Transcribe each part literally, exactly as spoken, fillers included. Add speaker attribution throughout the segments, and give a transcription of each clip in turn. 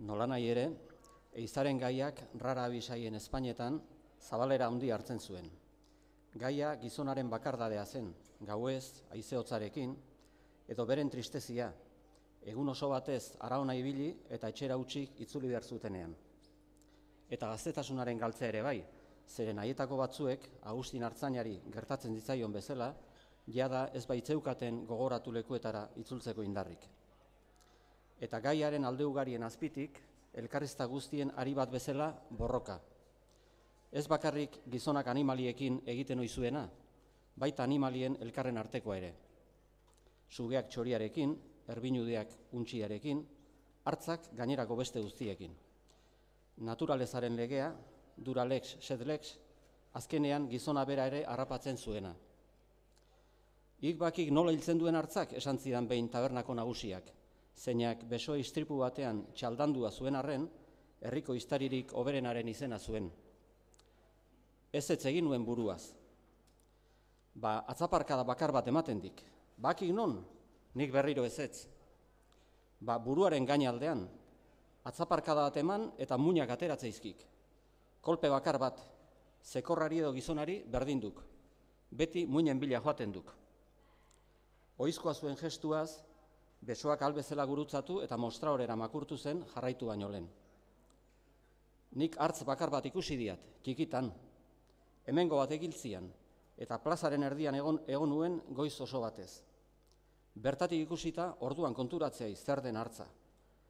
Speaker 1: Nolanahi ere, ehizaren gaiak rara abisaien Espainetan zabalera handi hartzen zuen. Gaia gizonaren bakardadea zen, gauez, haizehotzarekin, edo beren tristezia, egun oso batez araona ibili eta etxera hutsik itzuli behar zutenean. Eta gaztetasunaren galtzea ere bai, zeren haietako batzuek, Agustin Artzainari gertatzen ditzaion bezala, jada ez baitzeukaten gogoratu lekuetara itzultzeko indarrik. Eta gaiaren alde ugarien azpitik, elkarrizta guztien ari bat bezala borroka. Ez bakarrik gizonak animaliekin egiten oizuena, baita animalien elkarren artekoa ere. Sugeak txoriarekin, erbinudeak untxiarekin, hartzak gainerako beste guztiekin. Naturalezaren legea, duralex sed lex, azkenean gizona bera ere harrapatzen zuena. Ik bakik nola hiltzen duen hartzak esan zidan behin tabernako nagusiak, zeinak beso istripu batean txaldandua zuen arren, herriko iztaririk hoberenaren izena zuen. Ez ez egin nuen buruaz. Ba, atzaparkada bakar bat ematen dik. Bakik non, nik berriro ez ez. Ba, buruaren gainaldean, atzaparkada bat eman eta muinak ateratzeizkik. Kolpe bakar bat, zekorrari edo gizonari berdinduk. Beti muinen bila joaten duk. Oizkoa zuen gestuaz, besoak albezela gurutzatu eta mostraorera makurtu zen jarraitu baino lehen. Nik hartz bakar bat ikusi diat, txikitan, hemengo bat egiltzian, eta plazaren erdian egon, egon nuen goiz oso batez. Bertatik ikusita orduan konturatzea zer den hartza.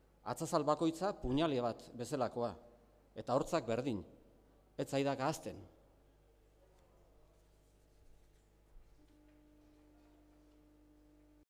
Speaker 1: Atzazal bakoitza puñalia bat bezalakoa, eta hortzak berdin, ez zaidak ahazten.